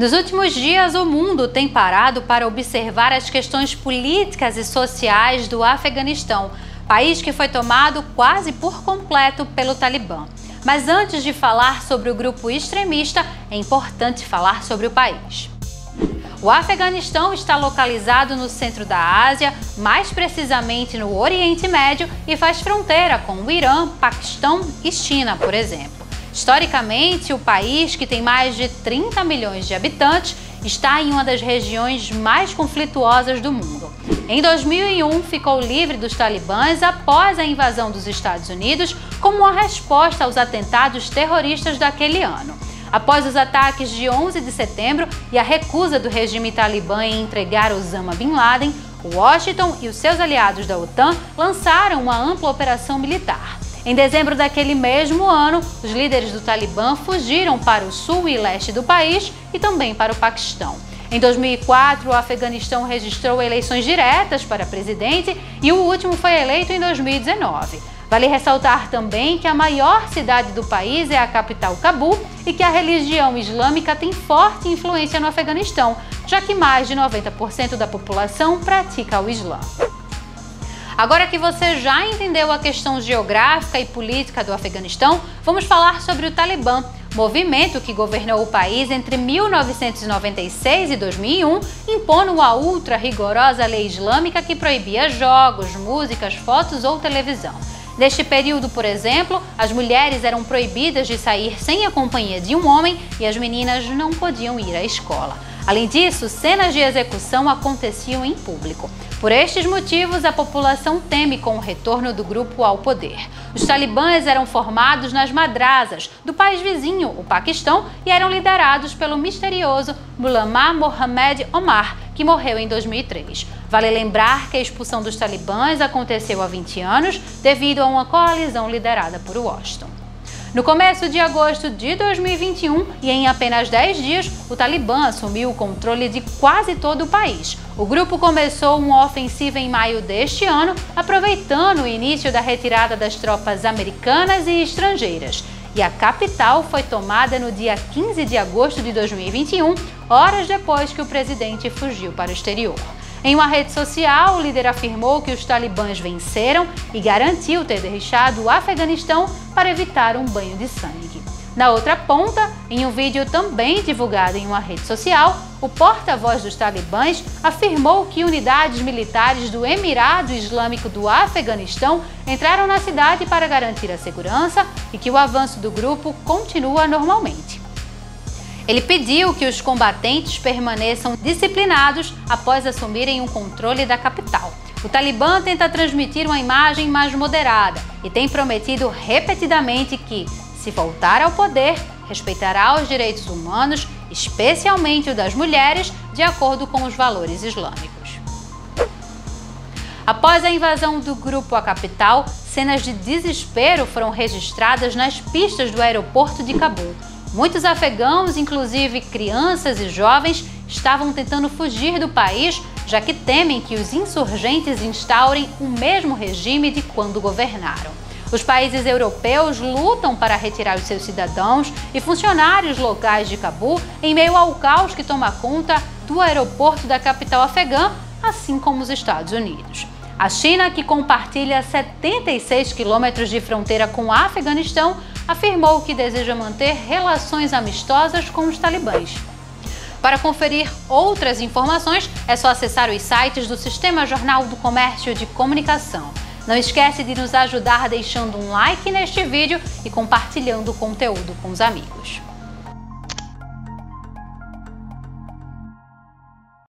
Nos últimos dias, o mundo tem parado para observar as questões políticas e sociais do Afeganistão, país que foi tomado quase por completo pelo Talibã. Mas antes de falar sobre o grupo extremista, é importante falar sobre o país. O Afeganistão está localizado no centro da Ásia, mais precisamente no Oriente Médio, e faz fronteira com o Irã, Paquistão e China, por exemplo. Historicamente, o país, que tem mais de 30 milhões de habitantes, está em uma das regiões mais conflituosas do mundo. Em 2001, ficou livre dos talibãs após a invasão dos Estados Unidos, como uma resposta aos atentados terroristas daquele ano. Após os ataques de 11 de setembro e a recusa do regime talibã em entregar Osama Bin Laden, Washington e os seus aliados da OTAN lançaram uma ampla operação militar. Em dezembro daquele mesmo ano, os líderes do Talibã fugiram para o sul e leste do país e também para o Paquistão. Em 2004, o Afeganistão registrou eleições diretas para presidente e o último foi eleito em 2019. Vale ressaltar também que a maior cidade do país é a capital Cabul e que a religião islâmica tem forte influência no Afeganistão, já que mais de 90% da população pratica o Islã. Agora que você já entendeu a questão geográfica e política do Afeganistão, vamos falar sobre o Talibã, movimento que governou o país entre 1996 e 2001, impondo a ultra-rigorosa lei islâmica que proibia jogos, músicas, fotos ou televisão. Neste período, por exemplo, as mulheres eram proibidas de sair sem a companhia de um homem e as meninas não podiam ir à escola. Além disso, cenas de execução aconteciam em público. Por estes motivos, a população teme com o retorno do grupo ao poder. Os talibãs eram formados nas madrasas do país vizinho, o Paquistão, e eram liderados pelo misterioso Mullah Mohammed Omar, que morreu em 2003. Vale lembrar que a expulsão dos talibãs aconteceu há 20 anos devido a uma coalizão liderada por Washington. No começo de agosto de 2021 e em apenas 10 dias, o Talibã assumiu o controle de quase todo o país. O grupo começou uma ofensiva em maio deste ano, aproveitando o início da retirada das tropas americanas e estrangeiras. E a capital foi tomada no dia 15 de agosto de 2021, horas depois que o presidente fugiu para o exterior. Em uma rede social, o líder afirmou que os talibãs venceram e garantiu ter deixado o Afeganistão para evitar um banho de sangue. Na outra ponta, em um vídeo também divulgado em uma rede social, o porta-voz dos talibãs afirmou que unidades militares do Emirado Islâmico do Afeganistão entraram na cidade para garantir a segurança e que o avanço do grupo continua normalmente. Ele pediu que os combatentes permaneçam disciplinados após assumirem o controle da capital. O Talibã tenta transmitir uma imagem mais moderada e tem prometido repetidamente que, se voltar ao poder, respeitará os direitos humanos, especialmente o das mulheres, de acordo com os valores islâmicos. Após a invasão do grupo à capital, cenas de desespero foram registradas nas pistas do aeroporto de Cabul. Muitos afegãos, inclusive crianças e jovens, estavam tentando fugir do país, já que temem que os insurgentes instaurem o mesmo regime de quando governaram. Os países europeus lutam para retirar os seus cidadãos e funcionários locais de Cabul em meio ao caos que toma conta do aeroporto da capital afegã, assim como os Estados Unidos. A China, que compartilha 76 quilômetros de fronteira com o Afeganistão, afirmou que deseja manter relações amistosas com os talibãs. Para conferir outras informações, é só acessar os sites do Sistema Jornal do Comércio de Comunicação. Não esquece de nos ajudar deixando um like neste vídeo e compartilhando o conteúdo com os amigos.